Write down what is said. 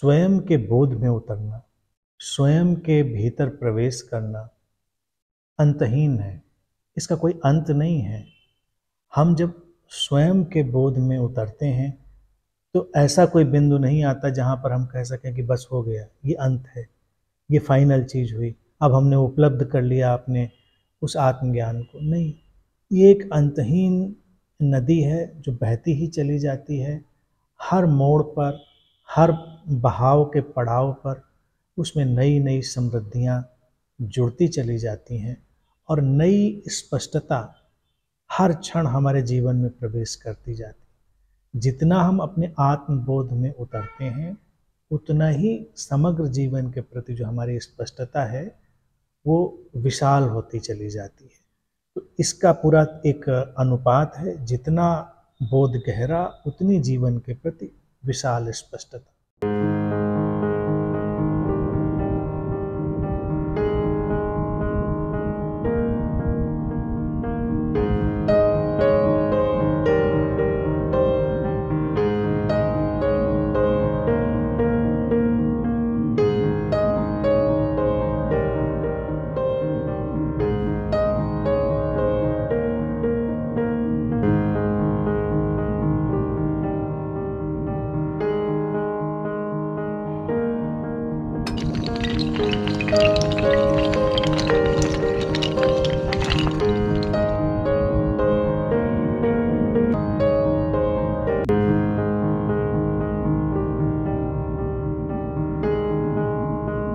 स्वयं के बोध में उतरना, स्वयं के भीतर प्रवेश करना अंतहीन है, इसका कोई अंत नहीं है। हम जब स्वयं के बोध में उतरते हैं तो ऐसा कोई बिंदु नहीं आता जहाँ पर हम कह सकें कि बस हो गया, ये अंत है, ये फाइनल चीज़ हुई, अब हमने उपलब्ध कर लिया अपने उस आत्मज्ञान को। नहीं, ये एक अंतहीन नदी है जो बहती ही चली जाती है। हर मोड़ पर, हर बहाव के पड़ाव पर उसमें नई नई समृद्धियाँ जुड़ती चली जाती हैं और नई स्पष्टता हर क्षण हमारे जीवन में प्रवेश करती जाती है। जितना हम अपने आत्मबोध में उतरते हैं, उतना ही समग्र जीवन के प्रति जो हमारी स्पष्टता है वो विशाल होती चली जाती है। तो इसका पूरा एक अनुपात है, जितना बोध गहरा उतनी जीवन के प्रति विशाल स्पष्टता।